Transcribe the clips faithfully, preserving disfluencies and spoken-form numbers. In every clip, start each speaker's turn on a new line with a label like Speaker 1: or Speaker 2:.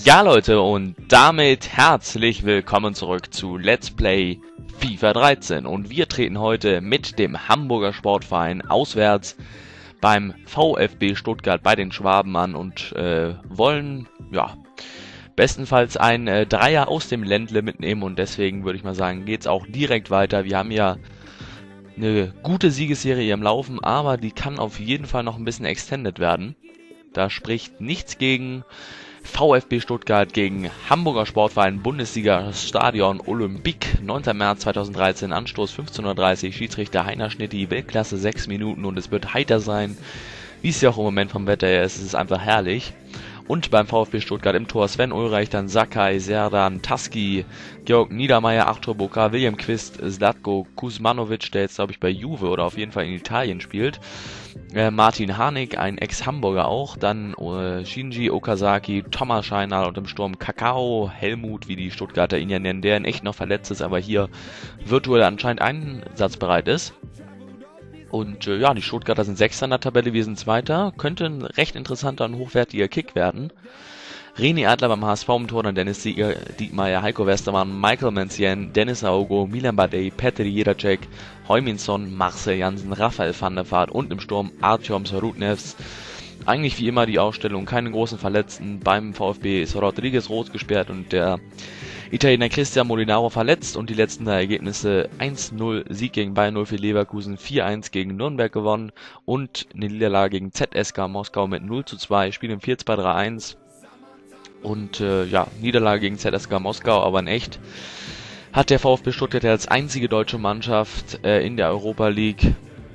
Speaker 1: Ja Leute, und damit herzlich willkommen zurück zu Let's Play FIFA dreizehn. Und wir treten heute mit dem Hamburger Sportverein auswärts beim VfB Stuttgart bei den Schwaben an und äh, wollen, ja, bestenfalls ein äh, Dreier aus dem Ländle mitnehmen. Und deswegen würde ich mal sagen, geht's auch direkt weiter. Wir haben ja eine gute Siegesserie im Laufen, aber die kann auf jeden Fall noch ein bisschen extended werden. Da spricht nichts gegen VfB Stuttgart gegen Hamburger Sportverein, Bundesliga Stadion Olympique, neunter März zweitausenddreizehn, Anstoß fünfzehn Uhr dreißig, Schiedsrichter Heiner Schnitti, Weltklasse sechs Minuten und es wird heiter sein, wie es ja auch im Moment vom Wetter her ist, es ist einfach herrlich. Und beim VfB Stuttgart im Tor Sven Ulreich, dann Sakai, Serdan, Taski, Georg Niedermeyer, Arthur Boca, William Quist, Zlatko Kuzmanovic, der jetzt glaube ich bei Juve oder auf jeden Fall in Italien spielt, äh, Martin Harnik, ein Ex-Hamburger auch, dann äh, Shinji Okazaki, Thomas Scheinal und im Sturm Kakao, Helmut, wie die Stuttgarter ihn ja nennen, der in echt noch verletzt ist, aber hier virtuell anscheinend einsatzbereit ist. Und äh, ja, die Stuttgarter sind Sechster in der Tabelle, wir sind Zweiter. Könnte ein recht interessanter und hochwertiger Kick werden. René Adler beim H S V im Tor, dann Dennis Diekmeyer, Heiko Westermann, Michael Mencien, Dennis Aogo, Milan Badej, Petr Jedacek, Heuminson, Marcel Jansen, Raphael van der Vaart und im Sturm Artyom Sarutnevs. Eigentlich wie immer die Aufstellung, keine großen Verletzten. Beim VfB ist Rodriguez rot gesperrt und der Italiener Cristian Molinaro verletzt und die letzten drei Ergebnisse: eins null Sieg gegen Bayern null vier Leverkusen, vier eins gegen Nürnberg gewonnen und eine Niederlage gegen Z S K Moskau mit null zu zwei, Spiel im vier zwei drei eins und äh, ja, Niederlage gegen Z S K Moskau, aber in echt hat der VfB Stuttgart als einzige deutsche Mannschaft äh, in der Europa League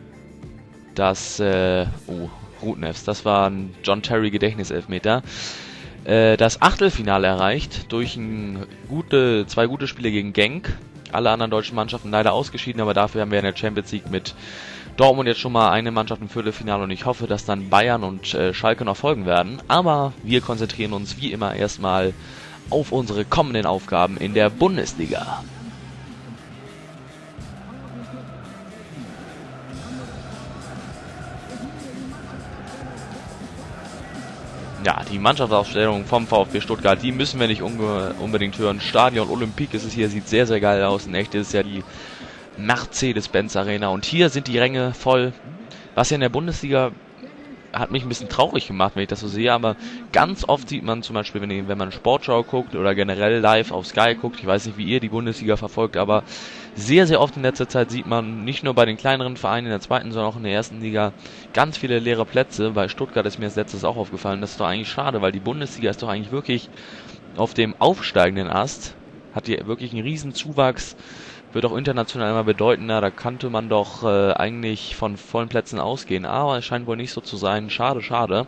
Speaker 1: das, äh, oh, Rutnefs, das war ein John Terry Gedächtniselfmeter, das Achtelfinale erreicht durch ein gute, zwei gute Spiele gegen Genk. Alle anderen deutschen Mannschaften leider ausgeschieden, aber dafür haben wir in der Champions League mit Dortmund jetzt schon mal eine Mannschaft im Viertelfinale und ich hoffe, dass dann Bayern und äh, Schalke noch folgen werden. Aber wir konzentrieren uns wie immer erstmal auf unsere kommenden Aufgaben in der Bundesliga. Ja, die Mannschaftsaufstellung vom VfB Stuttgart, die müssen wir nicht unge- unbedingt hören. Stadion Olympique ist es hier, sieht sehr, sehr geil aus. In echt ist es ja die Mercedes-Benz Arena. Und hier sind die Ränge voll. Was ja in der Bundesliga hat mich ein bisschen traurig gemacht, wenn ich das so sehe. Aber ganz oft sieht man zum Beispiel, wenn, wenn man Sportschau guckt oder generell live auf Sky guckt, ich weiß nicht, wie ihr die Bundesliga verfolgt, aber sehr, sehr oft in letzter Zeit sieht man nicht nur bei den kleineren Vereinen in der zweiten, sondern auch in der ersten Liga ganz viele leere Plätze. Bei Stuttgart ist mir als letztes auch aufgefallen. Das ist doch eigentlich schade, weil die Bundesliga ist doch eigentlich wirklich auf dem aufsteigenden Ast. Hat hier wirklich einen riesen Zuwachs. Wird auch international immer bedeutender. Da könnte man doch äh, eigentlich von vollen Plätzen ausgehen. Aber es scheint wohl nicht so zu sein. Schade, schade.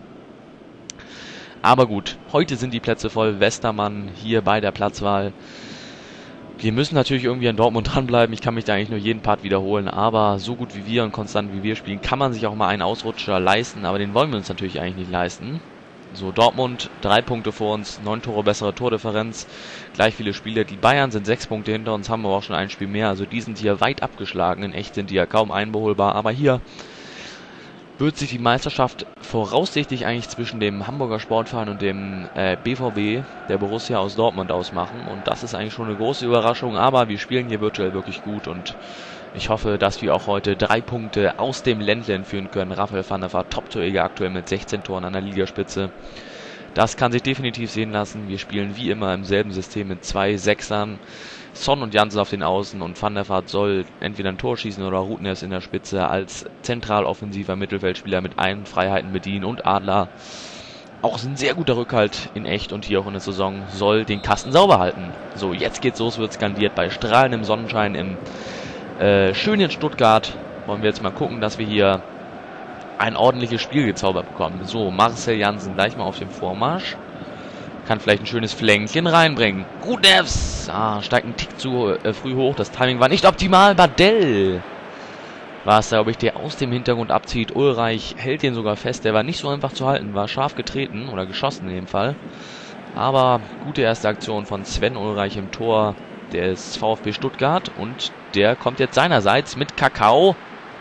Speaker 1: Aber gut, heute sind die Plätze voll. Westermann hier bei der Platzwahl. Wir müssen natürlich irgendwie an Dortmund dranbleiben. Ich kann mich da eigentlich nur jeden Part wiederholen. Aber so gut wie wir und konstant wie wir spielen, kann man sich auch mal einen Ausrutscher leisten. Aber den wollen wir uns natürlich eigentlich nicht leisten. So, Dortmund, drei Punkte vor uns, neun Tore bessere Tordifferenz, gleich viele Spiele. Die Bayern sind sechs Punkte hinter uns, haben aber auch schon ein Spiel mehr. Also die sind hier weit abgeschlagen. In echt sind die ja kaum einbeholbar. Aber hier wird sich die Meisterschaft voraussichtlich eigentlich zwischen dem Hamburger Sportverein und dem äh, B V B, der Borussia aus Dortmund, ausmachen. Und das ist eigentlich schon eine große Überraschung. Aber wir spielen hier virtuell wirklich gut und ich hoffe, dass wir auch heute drei Punkte aus dem Ländle führen können. Raphael van der Vaart, Top-Torjäger aktuell mit sechzehn Toren an der Ligaspitze. Das kann sich definitiv sehen lassen. Wir spielen wie immer im selben System mit zwei Sechsern. Son und Jansen auf den Außen und Van der Vaart soll entweder ein Tor schießen oder Rutnefs in der Spitze als zentral offensiver Mittelfeldspieler mit allen Freiheiten bedienen. Und Adler, auch ein sehr guter Rückhalt in echt und hier auch in der Saison, soll den Kasten sauber halten. So, jetzt geht's los, wird skandiert bei strahlendem Sonnenschein im Äh, schön in Stuttgart. Wollen wir jetzt mal gucken, dass wir hier ein ordentliches Spiel gezaubert bekommen. So, Marcel Jansen gleich mal auf dem Vormarsch. Kann vielleicht ein schönes Flänkchen reinbringen. Rutnefs! Ah, steigt ein Tick zu äh, früh hoch. Das Timing war nicht optimal. Badell war es, glaube ich, der aus dem Hintergrund abzieht. Ulreich hält den sogar fest. Der war nicht so einfach zu halten. War scharf getreten oder geschossen in dem Fall. Aber gute erste Aktion von Sven Ulreich im Tor des VfB Stuttgart und der kommt jetzt seinerseits mit Kakao,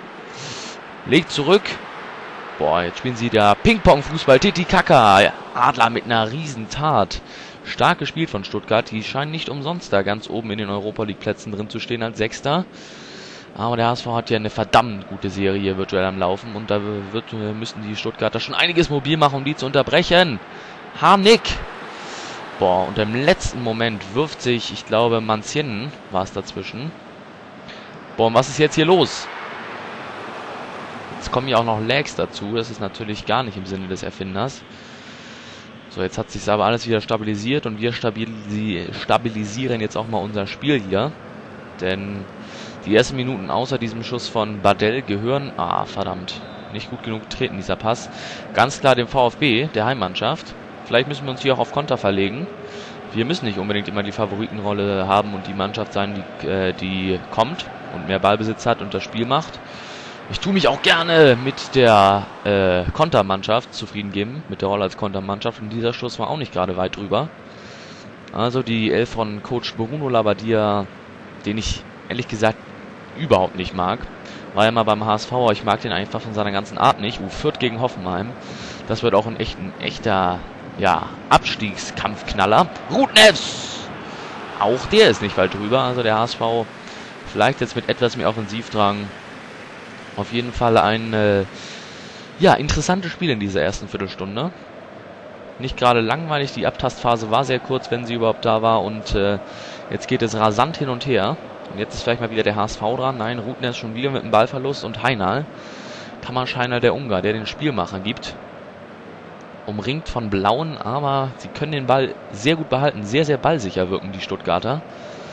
Speaker 1: legt zurück. Boah, jetzt spielen sie da Ping-Pong-Fußball, Titi Kaka. Adler mit einer Riesentat Stark gespielt von Stuttgart. Die scheinen nicht umsonst da ganz oben in den Europa-League-Plätzen drin zu stehen als Sechster. Aber der H S V hat ja eine verdammt gute Serie virtuell am Laufen. Und da wird, müssen die Stuttgarter schon einiges mobil machen, um die zu unterbrechen. Harnik. Boah, und im letzten Moment wirft sich, ich glaube, Manzien war es dazwischen. Boah, und was ist jetzt hier los? Jetzt kommen ja auch noch Lags dazu. Das ist natürlich gar nicht im Sinne des Erfinders. So, jetzt hat sich aber alles wieder stabilisiert und wir stabilisi stabilisieren jetzt auch mal unser Spiel hier. Denn die ersten Minuten außer diesem Schuss von Badell gehören... Ah, verdammt. Nicht gut genug getreten, dieser Pass. Ganz klar dem VfB, der Heimmannschaft. Vielleicht müssen wir uns hier auch auf Konter verlegen. Wir müssen nicht unbedingt immer die Favoritenrolle haben und die Mannschaft sein, die, äh, die kommt und mehr Ballbesitz hat und das Spiel macht. Ich tue mich auch gerne mit der äh, Kontermannschaft zufrieden geben, mit der Rolle als Kontermannschaft. Und dieser Schuss war auch nicht gerade weit drüber. Also die Elf von Coach Bruno Labbadia, den ich ehrlich gesagt überhaupt nicht mag. War ja mal beim H S V, aber ich mag den einfach von seiner ganzen Art nicht. U Fürth gegen Hoffenheim. Das wird auch ein, echt, ein echter ja, Abstiegskampfknaller. Rudnevs! Auch der ist nicht weit drüber. Also der H S V vielleicht jetzt mit etwas mehr Offensivdrang. Auf jeden Fall ein äh, ja, interessantes Spiel in dieser ersten Viertelstunde. Nicht gerade langweilig, die Abtastphase war sehr kurz, wenn sie überhaupt da war. Und äh, jetzt geht es rasant hin und her. Und jetzt ist vielleicht mal wieder der H S V dran. Nein, Rudnevs schon wieder mit dem Ballverlust. Und Heinal, Kammerscheiner der Ungar, der den Spielmacher gibt. Umringt von Blauen, aber sie können den Ball sehr gut behalten. Sehr, sehr ballsicher wirken die Stuttgarter.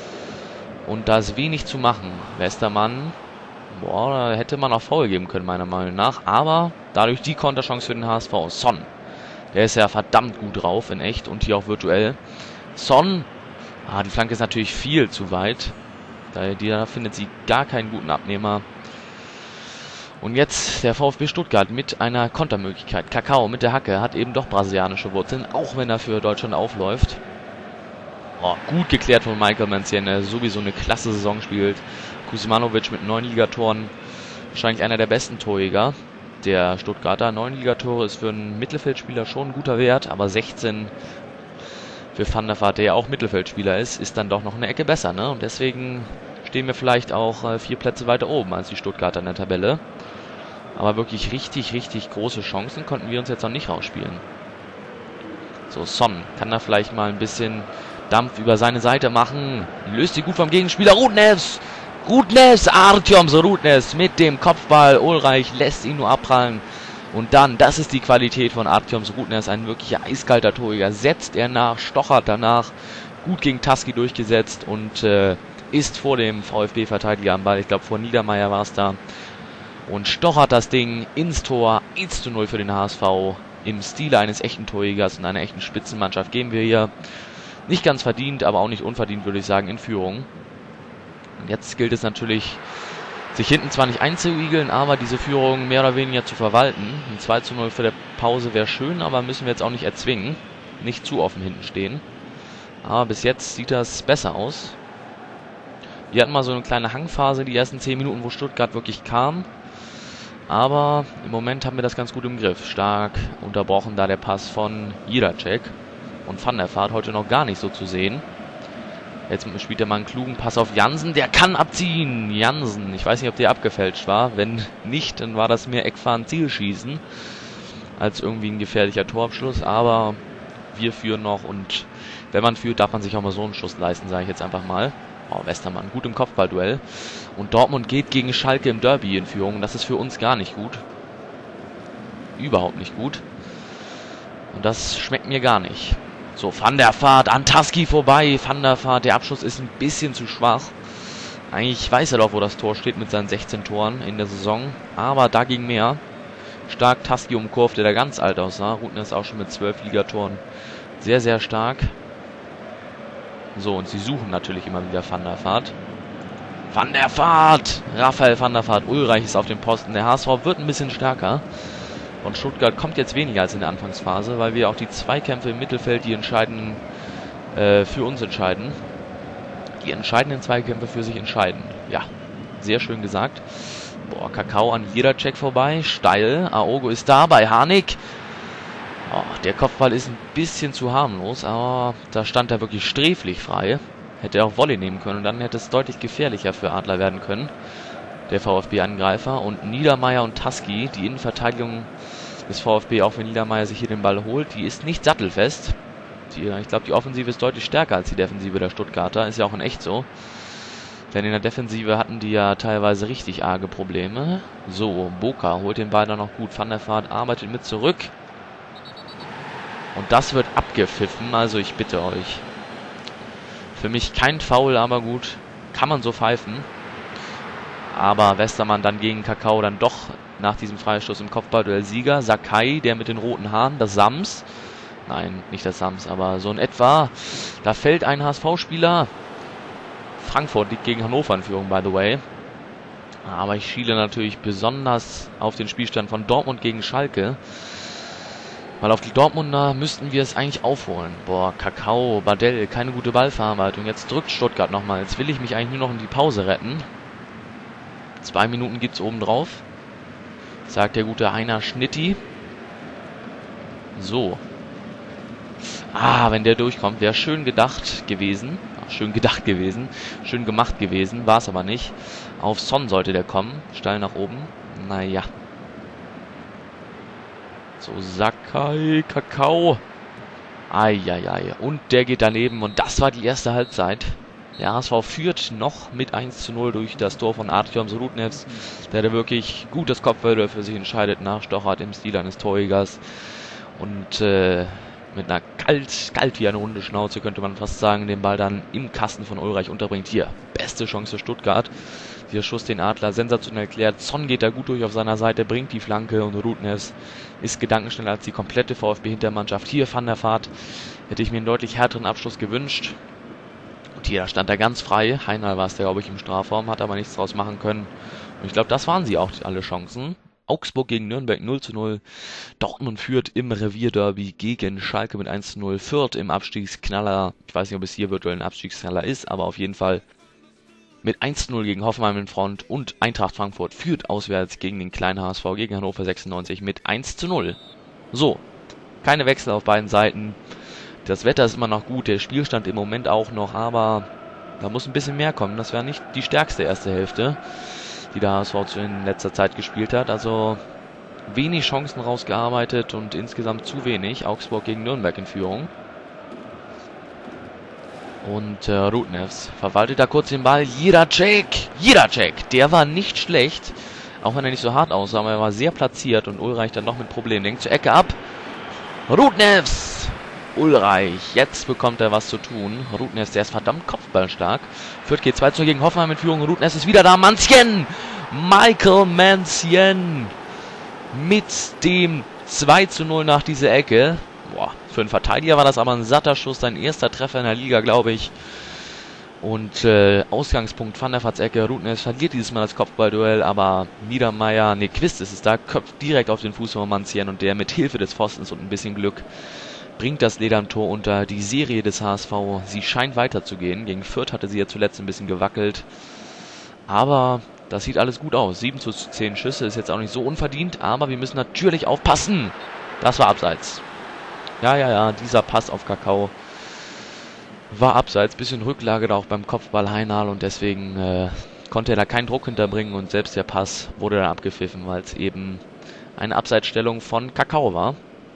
Speaker 1: Und da ist wenig zu machen. Westermann... Boah, da hätte man auch Foul geben können, meiner Meinung nach. Aber dadurch die Konterchance für den H S V. Son. Der ist ja verdammt gut drauf, in echt und hier auch virtuell. Son. Ah, die Flanke ist natürlich viel zu weit. Da, da findet sie gar keinen guten Abnehmer. Und jetzt der VfB Stuttgart mit einer Kontermöglichkeit. Kakao mit der Hacke hat eben doch brasilianische Wurzeln, auch wenn er für Deutschland aufläuft. Oh, gut geklärt von Michael Manzien, der sowieso eine klasse Saison spielt. Kuzmanovic mit neun Ligatoren, wahrscheinlich einer der besten Torjäger der Stuttgarter. neun Ligatore ist für einen Mittelfeldspieler schon ein guter Wert, aber sechzehn für Van der Vaart, der ja auch Mittelfeldspieler ist, ist dann doch noch eine Ecke besser, ne? Und deswegen stehen wir vielleicht auch äh, vier Plätze weiter oben als die Stuttgarter in der Tabelle. Aber wirklich richtig, richtig große Chancen konnten wir uns jetzt noch nicht rausspielen. So, Son kann da vielleicht mal ein bisschen Dampf über seine Seite machen. Löst sie gut vom Gegenspieler. Rudnevs! Rudnevs! Artyoms Rudnevs mit dem Kopfball. Ulreich lässt ihn nur abprallen. Und dann, das ist die Qualität von Artyoms Rudnevs. Ein wirklicher eiskalter Torjäger. Setzt er nach, stochert danach. Gut gegen Taski durchgesetzt und äh, ist vor dem VfB-Verteidiger am Ball. Ich glaube, vor Niedermeyer war es da. Und stochert das Ding ins Tor. eins zu null für den H S V. Im Stile eines echten Torjägers und einer echten Spitzenmannschaft gehen wir hier nicht ganz verdient, aber auch nicht unverdient, würde ich sagen, in Führung. Und jetzt gilt es natürlich, sich hinten zwar nicht einzuigeln, aber diese Führung mehr oder weniger zu verwalten. Ein zwei zu null für der Pause wäre schön, aber müssen wir jetzt auch nicht erzwingen. Nicht zu offen hinten stehen. Aber bis jetzt sieht das besser aus. Wir hatten mal so eine kleine Hangphase, die ersten zehn Minuten, wo Stuttgart wirklich kam. Aber im Moment haben wir das ganz gut im Griff. Stark unterbrochen da der Pass von Jiracek. Und Van der Vaart heute noch gar nicht so zu sehen. Jetzt spielt er mal einen klugen Pass auf Jansen. Der kann abziehen. Jansen. Ich weiß nicht, ob der abgefälscht war. Wenn nicht, dann war das mehr Eckfahren Zielschießen als irgendwie ein gefährlicher Torabschluss. Aber wir führen noch. Und wenn man führt, darf man sich auch mal so einen Schuss leisten, sage ich jetzt einfach mal. Oh, Westermann. Gut im Kopfballduell. Und Dortmund geht gegen Schalke im Derby in Führung. Das ist für uns gar nicht gut. Überhaupt nicht gut. Und das schmeckt mir gar nicht. So, Van der Vaart, an Taski vorbei. Van der Vaart, der Abschluss ist ein bisschen zu schwach. Eigentlich weiß er doch, wo das Tor steht mit seinen sechzehn Toren in der Saison. Aber da ging mehr. Stark Taski umkurvt, der da ganz alt aussah. Rudner ist auch schon mit zwölf Ligatoren sehr, sehr stark. So, und sie suchen natürlich immer wieder Van der Vaart. Van der Vaart! Raphael Van der Vaart. Ulreich ist auf dem Posten. Der H S V wird ein bisschen stärker. Und Stuttgart kommt jetzt weniger als in der Anfangsphase, weil wir auch die Zweikämpfe im Mittelfeld, die entscheiden, äh, für uns entscheiden. Die entscheidenden Zweikämpfe für sich entscheiden. Ja, sehr schön gesagt. Boah, Kakao an jeder Check vorbei. Steil. Aogo ist da bei Harnik. Oh, der Kopfball ist ein bisschen zu harmlos, aber da stand er wirklich sträflich frei. Hätte er auch Volley nehmen können und dann hätte es deutlich gefährlicher für Adler werden können. Der VfB-Angreifer und Niedermeyer und Taski, die Innenverteidigung des VfB, auch wenn Niedermeyer sich hier den Ball holt, die ist nicht sattelfest. Die, ich glaube, die Offensive ist deutlich stärker als die Defensive der Stuttgarter, ist ja auch in echt so. Denn in der Defensive hatten die ja teilweise richtig arge Probleme. So, Boca holt den Ball dann noch gut. Van der Vaart arbeitet mit zurück. Und das wird abgepfiffen, also ich bitte euch. Für mich kein Foul, aber gut, kann man so pfeifen. Aber Westermann dann gegen Kakao dann doch nach diesem Freistoß im Kopfballduell Sieger. Sakai, der mit den roten Haaren, das Sams. Nein, nicht das Sams, aber so in etwa. Da fällt ein H S V-Spieler. Frankfurt liegt gegen Hannover in Führung, by the way. Aber ich schiele natürlich besonders auf den Spielstand von Dortmund gegen Schalke. Weil auf die Dortmunder müssten wir es eigentlich aufholen. Boah, Kakao, Badell, keine gute Ballverarbeitung. Jetzt drückt Stuttgart nochmal. Jetzt will ich mich eigentlich nur noch in die Pause retten. Zwei Minuten gibt's oben drauf. Sagt der gute Heiner Schnitti. So. Ah, wenn der durchkommt, wäre schön gedacht gewesen. Ach, schön gedacht gewesen. Schön gemacht gewesen. War es aber nicht. Auf Son sollte der kommen. Steil nach oben. Naja. So, Sakai, Kakao. Eieiei. Und der geht daneben. Und das war die erste Halbzeit. Der H S V führt noch mit eins zu null durch das Tor von Artyoms Rudnevs, der da wirklich gut das Kopfball für sich entscheidet, nachstochert im Stil eines Torjägers. Und äh, mit einer kalt, kalt wie eine Hundeschnauze, könnte man fast sagen, den Ball dann im Kasten von Ulreich unterbringt. Hier, beste Chance für Stuttgart. Dieser Schuss den Adler sensationell klärt. Son geht da gut durch auf seiner Seite, bringt die Flanke und Rudnevs ist gedankenschneller als die komplette VfB-Hintermannschaft. Hier Van der Vaart, hätte ich mir einen deutlich härteren Abschluss gewünscht. Und hier stand er ganz frei. Heinal war es, der, glaube ich, im Strafraum, hat aber nichts draus machen können. Und ich glaube, das waren sie auch, alle Chancen. Augsburg gegen Nürnberg null zu null. Dortmund führt im Revierderby gegen Schalke mit eins zu null. Fürth im Abstiegsknaller. Ich weiß nicht, ob es hier virtuell ein Abstiegsknaller ist, aber auf jeden Fall mit eins zu null gegen Hoffenheim in Front. Und Eintracht Frankfurt führt auswärts gegen den kleinen H S V, gegen Hannover sechsundneunzig mit eins zu null. So, keine Wechsel auf beiden Seiten. Das Wetter ist immer noch gut, der Spielstand im Moment auch noch, aber da muss ein bisschen mehr kommen. Das wäre nicht die stärkste erste Hälfte, die der H S V in letzter Zeit gespielt hat. Also wenig Chancen rausgearbeitet und insgesamt zu wenig. Augsburg gegen Nürnberg in Führung. Und äh, Rudnevs verwaltet da kurz den Ball. Jiracek, Jiracek, der war nicht schlecht. Auch wenn er nicht so hart aussah, aber er war sehr platziert und Ulreich dann noch mit Problemen. Denkt zur Ecke ab. Rudnevs! Ulreich, jetzt bekommt er was zu tun. Rudnevs, der ist verdammt kopfballstark. Fürth geht zwei zu null gegen Hoffenheim in Führung. Rudnevs ist wieder da. Mancien! Michael Mancien! Mit dem zwei zu null nach dieser Ecke. Boah, für einen Verteidiger war das aber ein satter Schuss. Sein erster Treffer in der Liga, glaube ich. Und äh, Ausgangspunkt Van der Vaarts Ecke. Rudnevs verliert dieses Mal das Kopfballduell, aber Niedermeyer, ne, Quist ist es da, köpft direkt auf den Fuß von Mancien und der mit Hilfe des Pfostens und ein bisschen Glück bringt das Leder am Tor unter. Die Serie des H S V, sie scheint weiterzugehen. Gegen Fürth hatte sie ja zuletzt ein bisschen gewackelt. Aber das sieht alles gut aus. sieben zu zehn Schüsse ist jetzt auch nicht so unverdient, aber wir müssen natürlich aufpassen. Das war abseits. Ja, ja, ja, dieser Pass auf Kakao war abseits. Bisschen Rücklage da auch beim Kopfball Heinal und deswegen äh, konnte er da keinen Druck hinterbringen und selbst der Pass wurde dann abgepfiffen, weil es eben eine Abseitsstellung von Kakao war.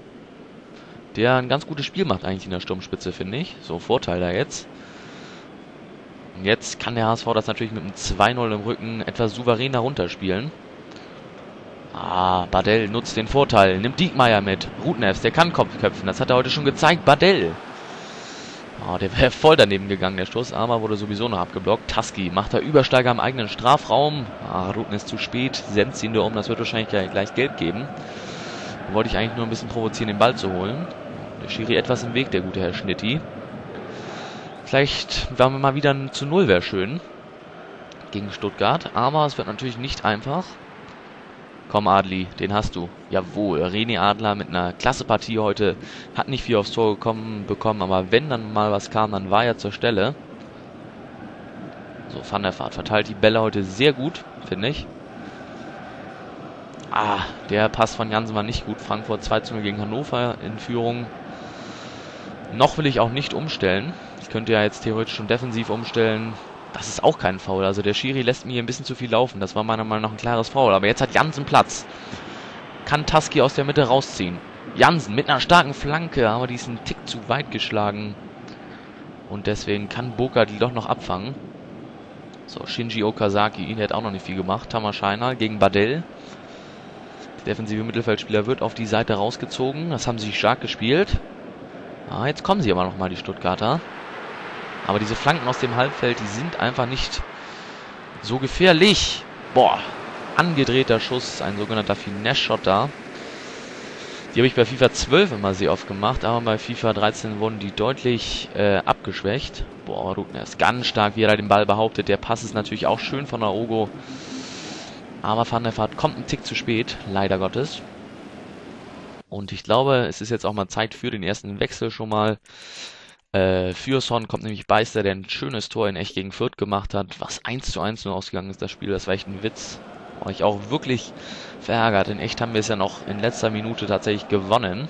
Speaker 1: Der ein ganz gutes Spiel macht eigentlich in der Sturmspitze, finde ich. So, Vorteil da jetzt. Und jetzt kann der H S V das natürlich mit einem zwei null im Rücken etwas souveräner runterspielen. Ah, Badell nutzt den Vorteil, nimmt Diekmeyer mit. Rudnevs, der kann Kopf köpfen, das hat er heute schon gezeigt. Badell. Oh, der wäre voll daneben gegangen, der Schuss, aber wurde sowieso noch abgeblockt. Taski macht da Übersteiger im eigenen Strafraum. Ah, Rudnevs zu spät, senzt ihn da um, das wird wahrscheinlich gleich gelb geben. Da wollte ich eigentlich nur ein bisschen provozieren, den Ball zu holen. Der Schiri etwas im Weg, der gute Herr Schnitti. Vielleicht waren wir mal wieder ein zu null, wäre schön. Gegen Stuttgart. Aber es wird natürlich nicht einfach. Komm, Adli, den hast du. Jawohl, René Adler mit einer klasse Partie heute. Hat nicht viel aufs Tor gekommen, bekommen, aber wenn dann mal was kam, dann war er zur Stelle. So, Van der Vaart verteilt die Bälle heute sehr gut, finde ich. Ah, der Pass von Jansen war nicht gut. Frankfurt zwei zu null gegen Hannover in Führung. Noch will ich auch nicht umstellen. Ich könnte ja jetzt theoretisch schon defensiv umstellen. Das ist auch kein Foul. Also der Schiri lässt mir hier ein bisschen zu viel laufen. Das war meiner Meinung nach ein klares Foul. Aber jetzt hat Jansen Platz. Kann Taski aus der Mitte rausziehen. Jansen mit einer starken Flanke, aber die ist einen Tick zu weit geschlagen. Und deswegen kann Boca die doch noch abfangen. So, Shinji Okazaki, der hat auch noch nicht viel gemacht. Tamaschainar gegen Badell. Der defensive Mittelfeldspieler wird auf die Seite rausgezogen. Das haben sie stark gespielt. Ah, jetzt kommen sie aber nochmal, die Stuttgarter. Aber diese Flanken aus dem Halbfeld, die sind einfach nicht so gefährlich. Boah, angedrehter Schuss, ein sogenannter Finesse-Shot da. Die habe ich bei FIFA zwölf immer sehr oft gemacht, aber bei FIFA dreizehn wurden die deutlich äh, abgeschwächt. Boah, Rudner ist ganz stark, wie er da den Ball behauptet. Der Pass ist natürlich auch schön von Aogo. Aber Van der Vaart kommt einen Tick zu spät, leider Gottes. Und ich glaube, es ist jetzt auch mal Zeit für den ersten Wechsel schon mal. Äh, für Son kommt nämlich Beister, der ein schönes Tor in echt gegen Fürth gemacht hat. Was eins zu eins nur ausgegangen ist, das Spiel, das war echt ein Witz. War ich auch wirklich verärgert. In echt haben wir es ja noch in letzter Minute tatsächlich gewonnen.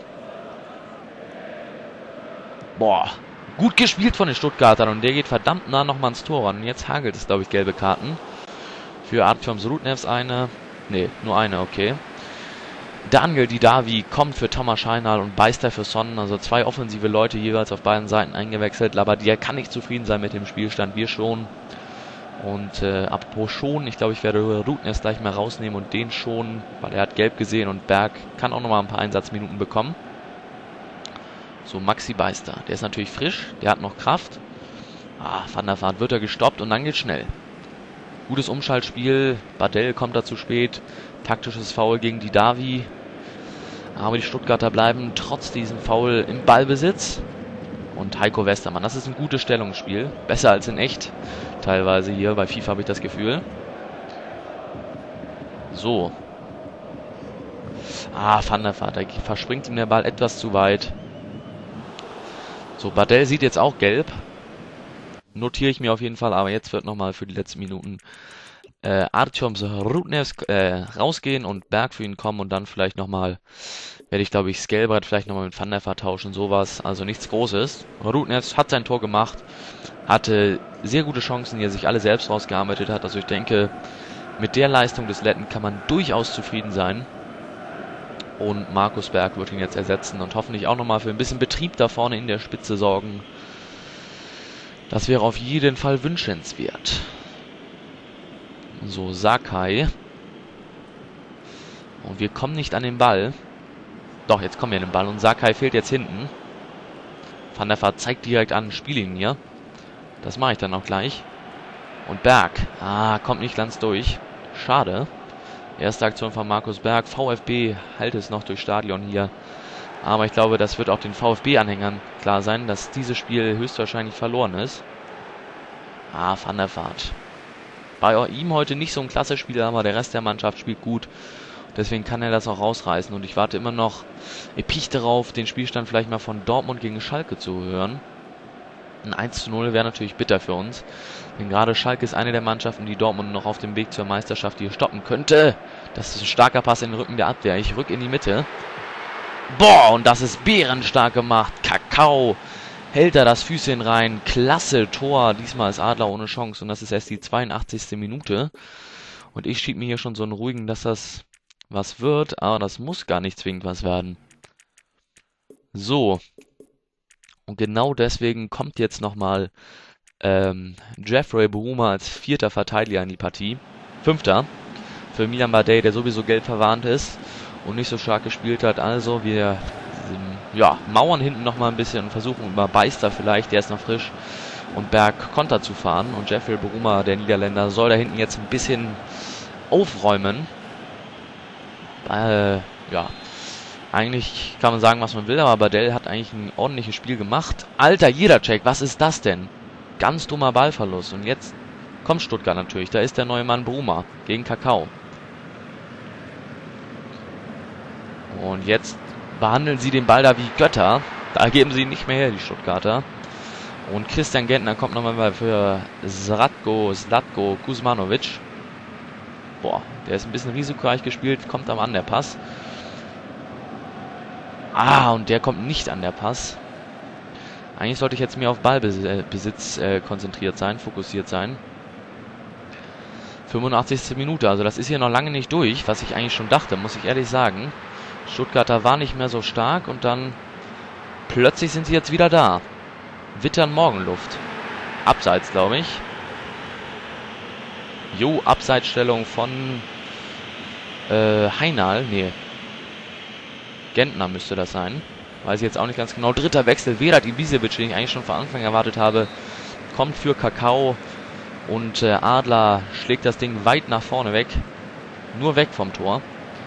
Speaker 1: Boah, gut gespielt von den Stuttgartern und der geht verdammt nah nochmal ins Tor ran. Und jetzt hagelt es, glaube ich, gelbe Karten. Für Artyom Zrudnevs eine. Ne, nur eine, okay. Daniel Didavi kommt für Tamaschainar und Beister für Son. Also zwei offensive Leute jeweils auf beiden Seiten eingewechselt. Labbadia kann nicht zufrieden sein mit dem Spielstand. Wir schon. Und äh, apropos schon, ich glaube, ich werde Rudnevs gleich mal rausnehmen und den schonen, weil er hat gelb gesehen und Berg kann auch nochmal ein paar Einsatzminuten bekommen. So, Maxi Beister. Der ist natürlich frisch. Der hat noch Kraft. Ah, Van der Vaart wird er gestoppt und dann geht's schnell. Gutes Umschaltspiel. Badell kommt da zu spät. Taktisches Foul gegen Didavi. Aber die Stuttgarter bleiben trotz diesem Foul im Ballbesitz. Und Heiko Westermann, das ist ein gutes Stellungsspiel. Besser als in echt. Teilweise hier, bei FIFA habe ich das Gefühl. So. Ah, Van der Vaart, da verspringt ihm der Ball etwas zu weit. So, Badell sieht jetzt auch gelb. Notiere ich mir auf jeden Fall, aber jetzt wird nochmal für die letzten Minuten äh, Artyom Rudnevs äh, rausgehen und Berg für ihn kommen und dann vielleicht nochmal, werde ich glaube ich Skelbrett vielleicht nochmal mit Van der Vaart tauschen, sowas, also nichts Großes. Rudnevs hat sein Tor gemacht, hatte sehr gute Chancen, die er sich alle selbst rausgearbeitet hat, also ich denke, mit der Leistung des Letten kann man durchaus zufrieden sein. Und Markus Berg wird ihn jetzt ersetzen und hoffentlich auch nochmal für ein bisschen Betrieb da vorne in der Spitze sorgen. Das wäre auf jeden Fall wünschenswert. So, Sakai. Und wir kommen nicht an den Ball. Doch, jetzt kommen wir an den Ball und Sakai fehlt jetzt hinten. Van der Vaart zeigt direkt an, spiel ihn hier. Das mache ich dann auch gleich. Und Berg. Ah, kommt nicht ganz durch. Schade. Erste Aktion von Markus Berg. VfB hält es noch durch Stadion hier. Aber ich glaube, das wird auch den VfB-Anhängern klar sein, dass dieses Spiel höchstwahrscheinlich verloren ist. Ah, Van der Vaart. Bei ihm heute nicht so ein klasse Spiel, aber der Rest der Mannschaft spielt gut. Deswegen kann er das auch rausreißen. Und ich warte immer noch episch darauf, den Spielstand vielleicht mal von Dortmund gegen Schalke zu hören. Ein eins zu null wäre natürlich bitter für uns. Denn gerade Schalke ist eine der Mannschaften, die Dortmund noch auf dem Weg zur Meisterschaft hier stoppen könnte. Das ist ein starker Pass in den Rücken der Abwehr. Ich rück in die Mitte. Boah, und das ist bärenstark gemacht. Kakao hält er das Füßchen rein. Klasse Tor. Diesmal ist Adler ohne Chance. Und das ist erst die zweiundachtzigste Minute. Und ich schieb mir hier schon so einen ruhigen, dass das was wird. Aber das muss gar nicht zwingend was werden. So. Und genau deswegen kommt jetzt nochmal ähm, Jeffrey Bruma als vierter Verteidiger in die Partie. Fünfter. Für Milan Badej, der sowieso gelb verwarnt ist und nicht so stark gespielt hat. Also wir ja, mauern hinten nochmal ein bisschen und versuchen über Beister vielleicht, der ist noch frisch, und Berg Konter zu fahren. Und Jeffrey Bruma, der Niederländer, soll da hinten jetzt ein bisschen aufräumen. Äh, ja, eigentlich kann man sagen, was man will, aber Badell hat eigentlich ein ordentliches Spiel gemacht. Alter, Jiracek, was ist das denn? Ganz dummer Ballverlust. Und jetzt kommt Stuttgart natürlich. Da ist der neue Mann Bruma gegen Kakao. Und jetzt behandeln sie den Ball da wie Götter. Da geben sie ihn nicht mehr her, die Stuttgarter. Und Christian Gentner kommt nochmal für Zratko, Zlatko Kuzmanovic. Boah, der ist ein bisschen risikoreich gespielt, kommt am an der Pass. Ah, und der kommt nicht an der Pass. Eigentlich sollte ich jetzt mehr auf Ballbesitz äh, konzentriert sein, fokussiert sein. fünfundachtzigste Minute, also das ist hier noch lange nicht durch, was ich eigentlich schon dachte, muss ich ehrlich sagen. Stuttgarter war nicht mehr so stark und dann plötzlich sind sie jetzt wieder da. Wittern Morgenluft. Abseits, glaube ich. Jo, Abseitsstellung von äh, Heinal, nee. Gentner müsste das sein. Weiß ich jetzt auch nicht ganz genau. Dritter Wechsel, Vedat Ibisevic, den ich eigentlich schon von Anfang erwartet habe, kommt für Kakao. Und äh, Adler schlägt das Ding weit nach vorne weg. Nur weg vom Tor.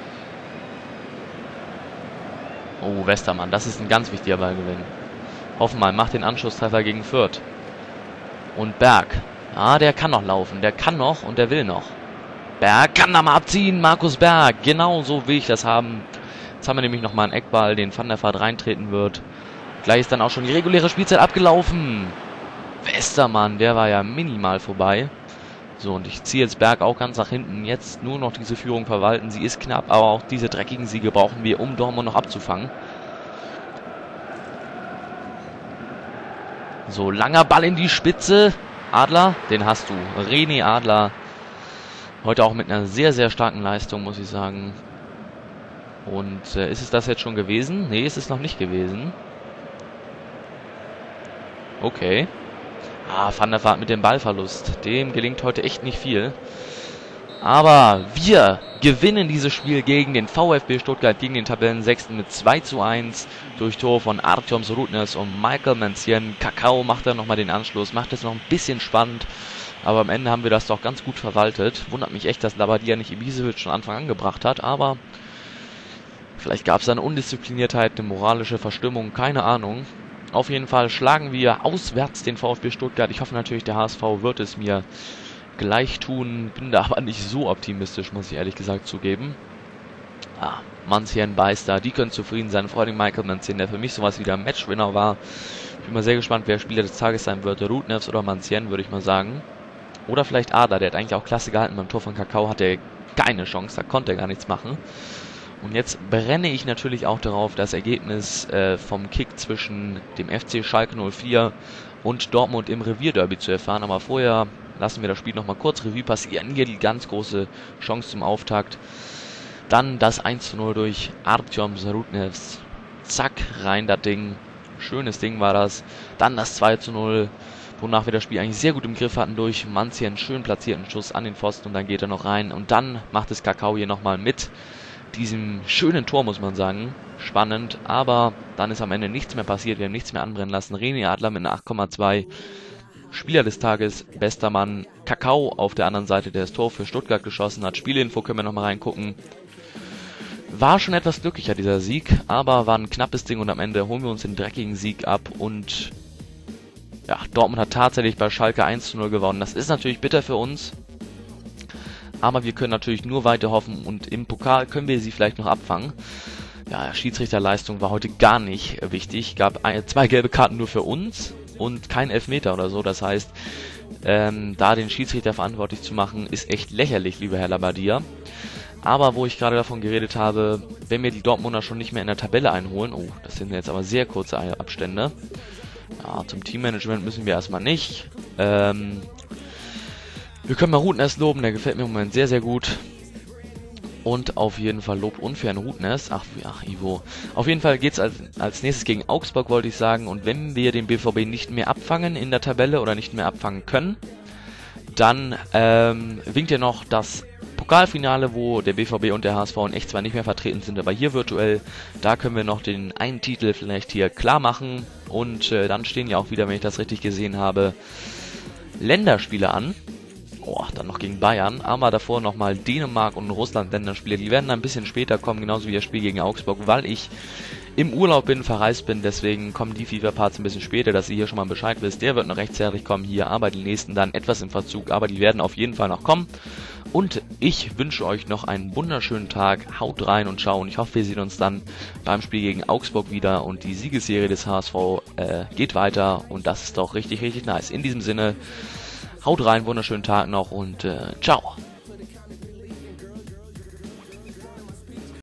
Speaker 1: Oh, Westermann, das ist ein ganz wichtiger Ballgewinn. Hoffenheim macht den Anschlusstreffer gegen Fürth. Und Berg. Ah, der kann noch laufen. Der kann noch und der will noch. Berg kann da mal abziehen. Markus Berg. Genau so will ich das haben. Jetzt haben wir nämlich nochmal einen Eckball, den Van der Vaart reintreten wird. Gleich ist dann auch schon die reguläre Spielzeit abgelaufen. Westermann, der war ja minimal vorbei. So, und ich ziehe jetzt Berg auch ganz nach hinten. Jetzt nur noch diese Führung verwalten. Sie ist knapp, aber auch diese dreckigen Siege brauchen wir, um Dortmund noch abzufangen. So, langer Ball in die Spitze. Adler, den hast du. René Adler. Heute auch mit einer sehr, sehr starken Leistung, muss ich sagen. Und äh, ist es das jetzt schon gewesen? Nee, ist es noch nicht gewesen. Okay. Ah, Van der Vaart mit dem Ballverlust. Dem gelingt heute echt nicht viel. Aber wir gewinnen dieses Spiel gegen den VfB Stuttgart, gegen den Tabellensechsten mit zwei zu eins durch Tor von Artyom Zrudnes und Michael Mancienne. Kakao macht dann nochmal den Anschluss, macht es noch ein bisschen spannend. Aber am Ende haben wir das doch ganz gut verwaltet. Wundert mich echt, dass Labadia nicht Ibisevic schon Anfang an gebracht hat, aber vielleicht gab es eine Undiszipliniertheit, eine moralische Verstimmung, keine Ahnung. Auf jeden Fall schlagen wir auswärts den VfB Stuttgart. Ich hoffe natürlich, der H S V wird es mir gleich tun. Bin da aber nicht so optimistisch, muss ich ehrlich gesagt zugeben. Ah, Mancienne, Beister, die können zufrieden sein. Vor allem Michael Mancienne, der für mich sowas wie der Matchwinner war. Ich bin mal sehr gespannt, wer Spieler des Tages sein wird. Rudnevs oder Mancienne, würde ich mal sagen. Oder vielleicht Adler, der hat eigentlich auch klasse gehalten. Beim Tor von Kakao hatte er keine Chance, da konnte er gar nichts machen. Und jetzt brenne ich natürlich auch darauf, das Ergebnis äh, vom Kick zwischen dem F C Schalke null vier und Dortmund im Revierderby zu erfahren. Aber vorher lassen wir das Spiel nochmal kurz Revue passieren. Hier die ganz große Chance zum Auftakt. Dann das eins zu null durch Artyom Zrudnes. Zack, rein das Ding. Schönes Ding war das. Dann das zwei zu null, wonach wir das Spiel eigentlich sehr gut im Griff hatten durch Mancienne. Einen schön platzierten Schuss an den Pfosten und dann geht er noch rein. Und dann macht es Kakao hier nochmal mit diesem schönen Tor, muss man sagen. Spannend, aber dann ist am Ende nichts mehr passiert. Wir haben nichts mehr anbrennen lassen. René Adler mit einer acht Komma zwei. Spieler des Tages, bester Mann. Kakao auf der anderen Seite, der das Tor für Stuttgart geschossen hat. Spielinfo können wir nochmal reingucken. War schon etwas glücklicher, dieser Sieg, aber war ein knappes Ding und am Ende holen wir uns den dreckigen Sieg ab und ja, Dortmund hat tatsächlich bei Schalke eins zu null gewonnen. Das ist natürlich bitter für uns. Aber wir können natürlich nur weiter hoffen und im Pokal können wir sie vielleicht noch abfangen. Ja, Schiedsrichterleistung war heute gar nicht wichtig. Gab ein, zwei gelbe Karten nur für uns und kein Elfmeter oder so. Das heißt, ähm, da den Schiedsrichter verantwortlich zu machen, ist echt lächerlich, lieber Herr Labadia. Aber wo ich gerade davon geredet habe, wenn wir die Dortmunder schon nicht mehr in der Tabelle einholen, oh, das sind jetzt aber sehr kurze Abstände. Ja, zum Teammanagement müssen wir erstmal nicht. Ähm... Wir können mal Rudnevs loben, der gefällt mir im Moment sehr, sehr gut. Und auf jeden Fall lobt unfair an Rudnevs. Ach, ach, Ivo. Auf jeden Fall geht's als, als nächstes gegen Augsburg, wollte ich sagen. Und wenn wir den B V B nicht mehr abfangen in der Tabelle oder nicht mehr abfangen können, dann ähm, winkt ja noch das Pokalfinale, wo der B V B und der H S V in echt zwar nicht mehr vertreten sind, aber hier virtuell, da können wir noch den einen Titel vielleicht hier klar machen. Und äh, dann stehen ja auch wieder, wenn ich das richtig gesehen habe, Länderspiele an. Oh, dann noch gegen Bayern, aber davor nochmal Dänemark und Russland Länderspiele. Die werden dann ein bisschen später kommen, genauso wie das Spiel gegen Augsburg, weil ich im Urlaub bin, verreist bin. Deswegen kommen die FIFA-Parts ein bisschen später, dass ihr hier schon mal Bescheid wisst. Der wird noch rechtzeitig kommen hier, aber die nächsten dann etwas im Verzug. Aber die werden auf jeden Fall noch kommen. Und ich wünsche euch noch einen wunderschönen Tag. Haut rein und ciao. Und ich hoffe, wir sehen uns dann beim Spiel gegen Augsburg wieder. Und die Siegesserie des H S V äh, geht weiter. Und das ist doch richtig, richtig nice. In diesem Sinne, haut rein, wunderschönen Tag noch und äh, ciao.